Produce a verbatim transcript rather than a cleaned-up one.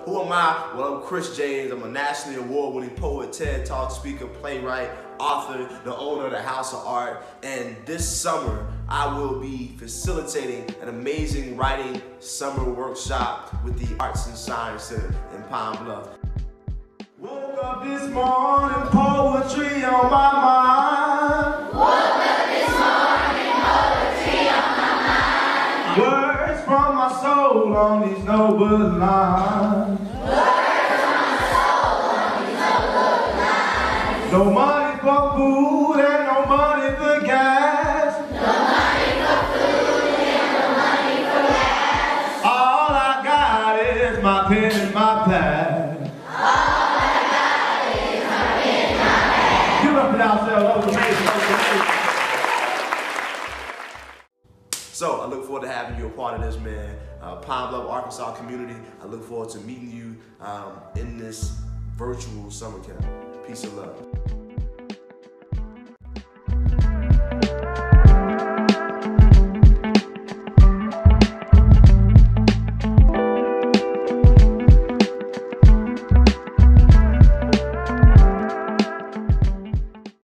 Who am I? Well, I'm Chris James. I'm a nationally award-winning poet, TED Talk speaker, playwright, author, the owner of the House of Art. And this summer, I will be facilitating an amazing writing summer workshop with the Arts and Science Center in Pine Bluff. Woke up this morning, poetry on my mind. Woke up this morning, poetry on my mind. Words from my soul on these noble lines. Words from my soul on these noble lines. No money for food and no money for gas. No money for food and no money for gas. All I got is my pen and my pad. Give it up for yourselves. That was amazing. That was amazing. So I look forward to having you a part of this, man. Uh, Pine Bluff, Arkansas community. I look forward to meeting you um, in this virtual summer camp. Peace and love.